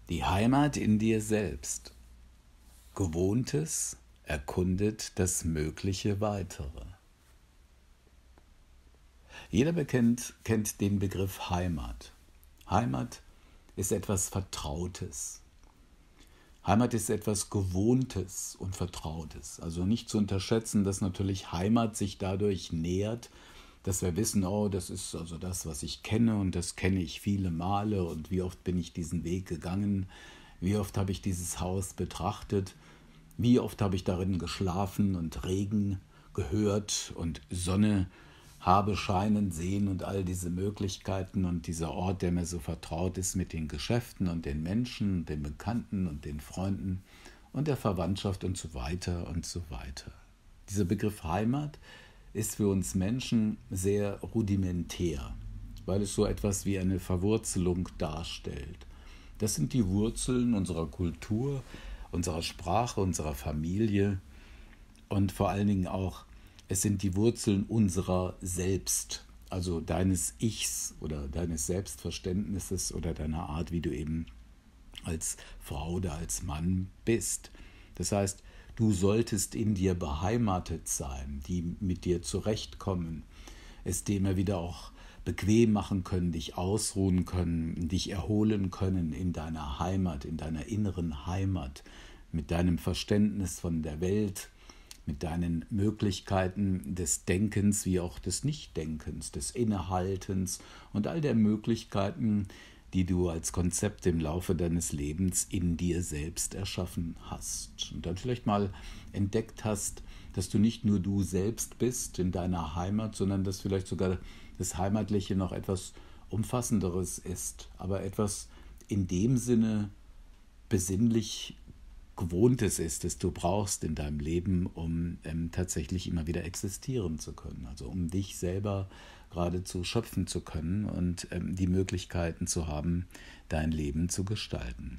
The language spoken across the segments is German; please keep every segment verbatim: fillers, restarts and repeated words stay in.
Die Heimat in dir selbst. Gewohntes erkundet das mögliche Weitere. Jeder bekennt, kennt den Begriff Heimat. Heimat ist etwas Vertrautes. Heimat ist etwas Gewohntes und Vertrautes. Also nicht zu unterschätzen, dass natürlich Heimat sich dadurch nähert, dass wir wissen, oh, das ist also das, was ich kenne und das kenne ich viele Male und wie oft bin ich diesen Weg gegangen, wie oft habe ich dieses Haus betrachtet, wie oft habe ich darin geschlafen und Regen gehört und Sonne habe scheinen sehen und all diese Möglichkeiten und dieser Ort, der mir so vertraut ist mit den Geschäften und den Menschen, den Bekannten und den Freunden und der Verwandtschaft und so weiter und so weiter. Dieser Begriff Heimat ist für uns Menschen sehr rudimentär, weil es so etwas wie eine Verwurzelung darstellt. Das sind die Wurzeln unserer Kultur, unserer Sprache, unserer Familie und vor allen Dingen auch, es sind die Wurzeln unserer selbst, also deines Ichs oder deines Selbstverständnisses oder deiner Art, wie du eben als Frau oder als Mann bist. Das heißt, du solltest in dir beheimatet sein, die mit dir zurechtkommen, es dir immer wieder auch bequem machen können, dich ausruhen können, dich erholen können in deiner Heimat, in deiner inneren Heimat, mit deinem Verständnis von der Welt, mit deinen Möglichkeiten des Denkens wie auch des Nichtdenkens, des Innehaltens und all der Möglichkeiten, die du als Konzept im Laufe deines Lebens in dir selbst erschaffen hast. Und dann vielleicht mal entdeckt hast, dass du nicht nur du selbst bist in deiner Heimat, sondern dass vielleicht sogar das Heimatliche noch etwas Umfassenderes ist, aber etwas in dem Sinne besinnlich Gewohntes ist, das du brauchst in deinem Leben, um ähm, tatsächlich immer wieder existieren zu können. Also um dich selber geradezu schöpfen zu können und ähm, die Möglichkeiten zu haben, dein Leben zu gestalten.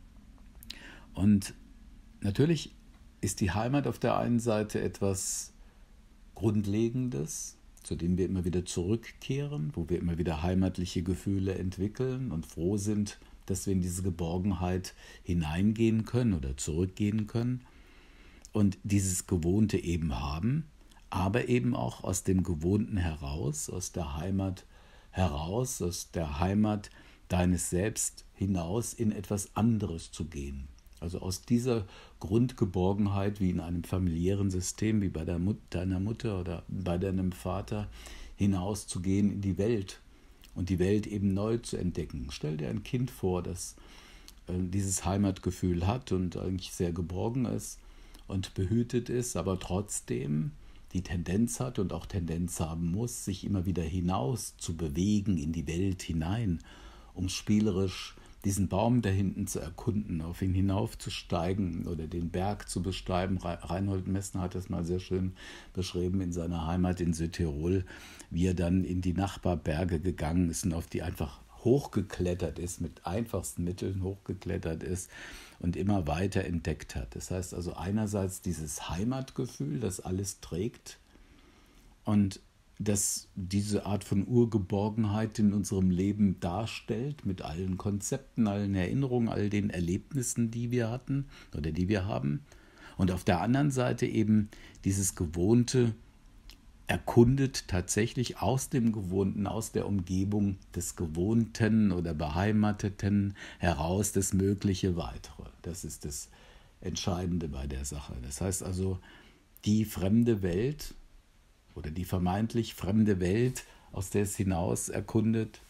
Und natürlich ist die Heimat auf der einen Seite etwas Grundlegendes, zu dem wir immer wieder zurückkehren, wo wir immer wieder heimatliche Gefühle entwickeln und froh sind, dass wir in diese Geborgenheit hineingehen können oder zurückgehen können und dieses Gewohnte eben haben, aber eben auch aus dem Gewohnten heraus, aus der Heimat heraus, aus der Heimat deines Selbst hinaus in etwas anderes zu gehen. Also aus dieser Grundgeborgenheit wie in einem familiären System, wie bei der Mut- deiner Mutter oder bei deinem Vater, hinauszugehen in die Welt und die Welt eben neu zu entdecken. Stell dir ein Kind vor, das äh, dieses Heimatgefühl hat und eigentlich sehr geborgen ist und behütet ist, aber trotzdem die Tendenz hat und auch Tendenz haben muss, sich immer wieder hinaus zu bewegen in die Welt hinein, um spielerisch diesen Baum da hinten zu erkunden, auf ihn hinaufzusteigen oder den Berg zu besteigen. Reinhold Messner hat das mal sehr schön beschrieben in seiner Heimat in Südtirol, wie er dann in die Nachbarberge gegangen ist und auf die einfach hochgeklettert ist, mit einfachsten Mitteln hochgeklettert ist und immer weiter entdeckt hat. Das heißt also einerseits dieses Heimatgefühl, das alles trägt und dass diese Art von Urgeborgenheit in unserem Leben darstellt, mit allen Konzepten, allen Erinnerungen, all den Erlebnissen, die wir hatten oder die wir haben. Und auf der anderen Seite eben dieses Gewohnte erkundet tatsächlich aus dem Gewohnten, aus der Umgebung des Gewohnten oder Beheimateten heraus das mögliche Weitere. Das ist das Entscheidende bei der Sache. Das heißt also, die fremde Welt oder die vermeintlich fremde Welt, aus der es hinaus erkundet,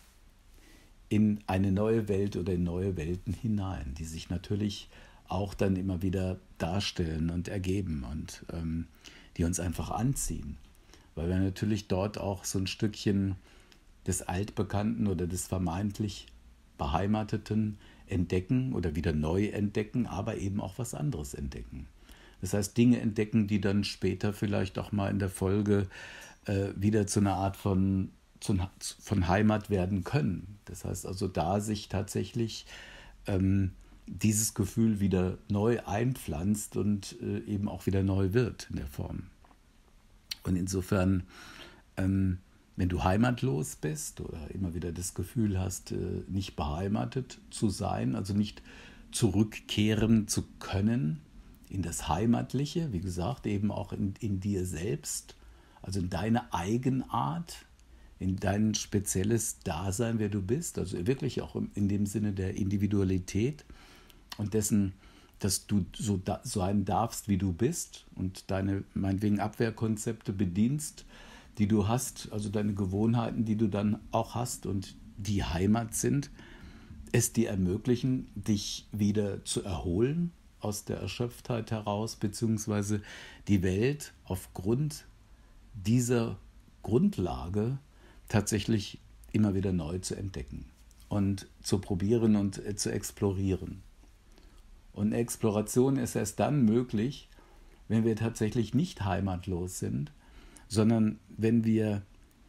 in eine neue Welt oder in neue Welten hinein, die sich natürlich auch dann immer wieder darstellen und ergeben und ähm, die uns einfach anziehen, weil wir natürlich dort auch so ein Stückchen des Altbekannten oder des vermeintlich Beheimateten entdecken oder wieder neu entdecken, aber eben auch was anderes entdecken. Das heißt, Dinge entdecken, die dann später vielleicht auch mal in der Folge äh, wieder zu einer Art von, zu, von Heimat werden können. Das heißt also, da sich tatsächlich ähm, dieses Gefühl wieder neu einpflanzt und äh, eben auch wieder neu wird in der Form. Und insofern ähm, wenn du heimatlos bist oder immer wieder das Gefühl hast, nicht beheimatet zu sein, also nicht zurückkehren zu können in das Heimatliche, wie gesagt, eben auch in, in dir selbst, also in deine Eigenart, in dein spezielles Dasein, wer du bist, also wirklich auch in dem Sinne der Individualität und dessen, dass du so da, sein darfst, wie du bist und deine, meinetwegen, Abwehrkonzepte bedienst, die du hast, also deine Gewohnheiten, die du dann auch hast und die Heimat sind, es dir ermöglichen, dich wieder zu erholen aus der Erschöpftheit heraus, beziehungsweise die Welt aufgrund dieser Grundlage tatsächlich immer wieder neu zu entdecken und zu probieren und zu explorieren. Und Exploration ist erst dann möglich, wenn wir tatsächlich nicht heimatlos sind, sondern wenn wir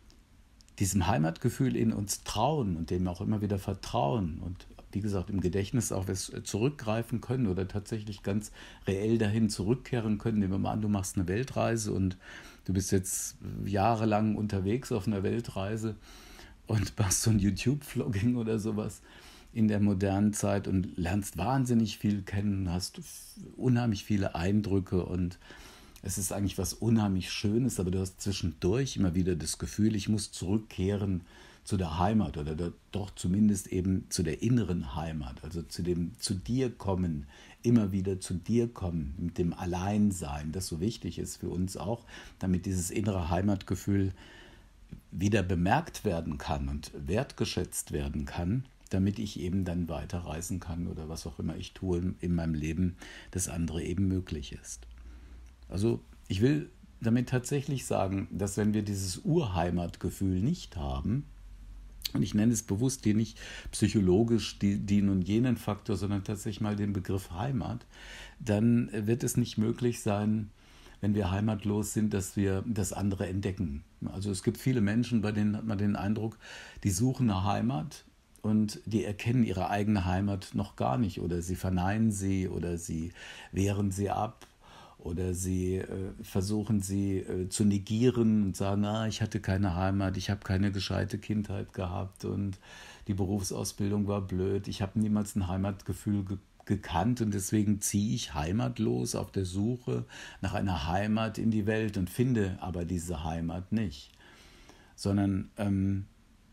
diesem Heimatgefühl in uns trauen und dem auch immer wieder vertrauen und wie gesagt im Gedächtnis auch zurückgreifen können oder tatsächlich ganz reell dahin zurückkehren können. Nehmen wir mal an, du machst eine Weltreise und du bist jetzt jahrelang unterwegs auf einer Weltreise und machst so ein YouTube-Vlogging oder sowas in der modernen Zeit und lernst wahnsinnig viel kennen, hast unheimlich viele Eindrücke und es ist eigentlich was unheimlich Schönes, aber du hast zwischendurch immer wieder das Gefühl, ich muss zurückkehren zu der Heimat oder doch zumindest eben zu der inneren Heimat, also zu dem zu dir kommen, immer wieder zu dir kommen, mit dem Alleinsein, das so wichtig ist für uns auch, damit dieses innere Heimatgefühl wieder bemerkt werden kann und wertgeschätzt werden kann, damit ich eben dann weiterreisen kann oder was auch immer ich tue in meinem Leben, das andere eben möglich ist. Also ich will damit tatsächlich sagen, dass wenn wir dieses Urheimatgefühl nicht haben, und ich nenne es bewusst hier nicht psychologisch den und jenen Faktor, sondern tatsächlich mal den Begriff Heimat, dann wird es nicht möglich sein, wenn wir heimatlos sind, dass wir das andere entdecken. Also es gibt viele Menschen, bei denen hat man den Eindruck, die suchen eine Heimat und die erkennen ihre eigene Heimat noch gar nicht oder sie verneinen sie oder sie wehren sie ab. Oder sie äh, versuchen sie äh, zu negieren und sagen, ah, ich hatte keine Heimat, ich habe keine gescheite Kindheit gehabt und die Berufsausbildung war blöd, ich habe niemals ein Heimatgefühl ge- gekannt und deswegen ziehe ich heimatlos auf der Suche nach einer Heimat in die Welt und finde aber diese Heimat nicht. Sondern ähm,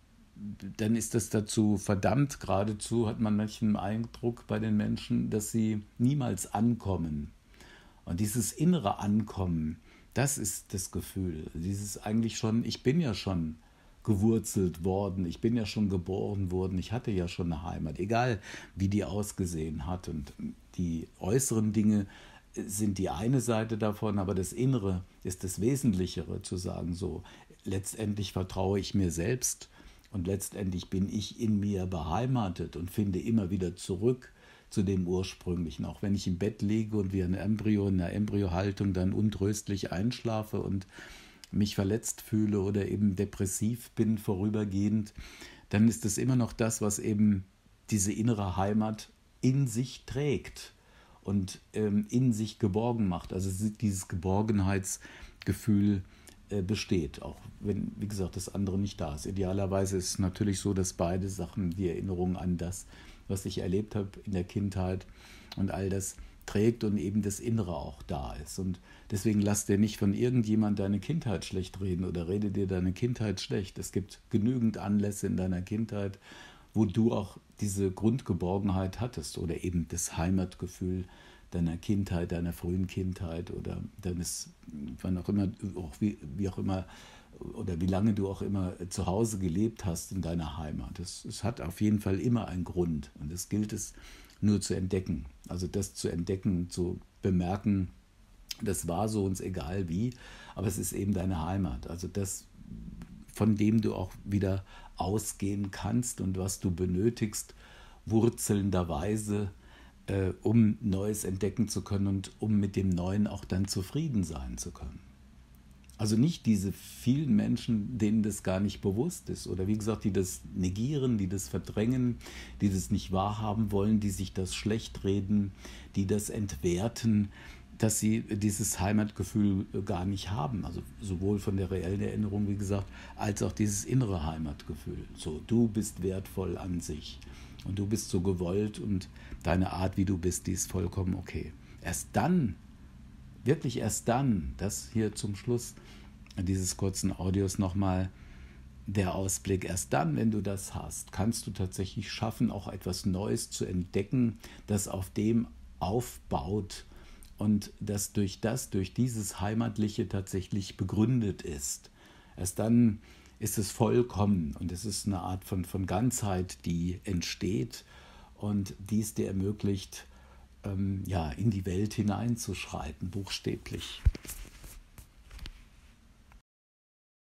dann ist das dazu verdammt, geradezu hat man manchen Eindruck bei den Menschen, dass sie niemals ankommen. Und dieses innere Ankommen, das ist das Gefühl. Dieses eigentlich schon, ich bin ja schon gewurzelt worden, ich bin ja schon geboren worden, ich hatte ja schon eine Heimat, egal wie die ausgesehen hat. Und die äußeren Dinge sind die eine Seite davon, aber das Innere ist das Wesentlichere, zu sagen, so, letztendlich vertraue ich mir selbst und letztendlich bin ich in mir beheimatet und finde immer wieder zurück zu dem Ursprünglichen. Auch wenn ich im Bett liege und wie ein Embryo in einer Embryohaltung dann untröstlich einschlafe und mich verletzt fühle oder eben depressiv bin vorübergehend, dann ist es immer noch das, was eben diese innere Heimat in sich trägt und ähm, in sich geborgen macht. Also dieses Geborgenheitsgefühl äh, besteht, auch wenn, wie gesagt, das andere nicht da ist. Idealerweise ist es natürlich so, dass beide Sachen, die Erinnerung an das, was ich erlebt habe in der Kindheit und all das trägt und eben das Innere auch da ist. Und deswegen lass dir nicht von irgendjemand deine Kindheit schlecht reden oder rede dir deine Kindheit schlecht. Es gibt genügend Anlässe in deiner Kindheit, wo du auch diese Grundgeborgenheit hattest oder eben das Heimatgefühl deiner Kindheit, deiner frühen Kindheit oder deines, wann auch immer, auch wie, wie auch immer, oder wie lange du auch immer zu Hause gelebt hast in deiner Heimat. Es, es hat auf jeden Fall immer einen Grund und es gilt es nur zu entdecken. Also das zu entdecken, zu bemerken, das war so, uns egal wie, aber es ist eben deine Heimat. Also das, von dem du auch wieder ausgehen kannst und was du benötigst, wurzelnderweise, äh, um Neues entdecken zu können und um mit dem Neuen auch dann zufrieden sein zu können. Also nicht diese vielen Menschen, denen das gar nicht bewusst ist oder wie gesagt, die das negieren, die das verdrängen, die das nicht wahrhaben wollen, die sich das schlecht reden, die das entwerten, dass sie dieses Heimatgefühl gar nicht haben. Also sowohl von der reellen Erinnerung, wie gesagt, als auch dieses innere Heimatgefühl. So, du bist wertvoll an sich und du bist so gewollt und deine Art, wie du bist, die ist vollkommen okay. Erst dann, wirklich erst dann, das hier zum Schluss dieses kurzen Audios nochmal, der Ausblick, erst dann, wenn du das hast, kannst du tatsächlich schaffen, auch etwas Neues zu entdecken, das auf dem aufbaut und das durch das, durch dieses Heimatliche tatsächlich begründet ist. Erst dann ist es vollkommen und es ist eine Art von, von Ganzheit, die entsteht und dies dir ermöglicht, ähm, ja, in die Welt hineinzuschreiten, buchstäblich.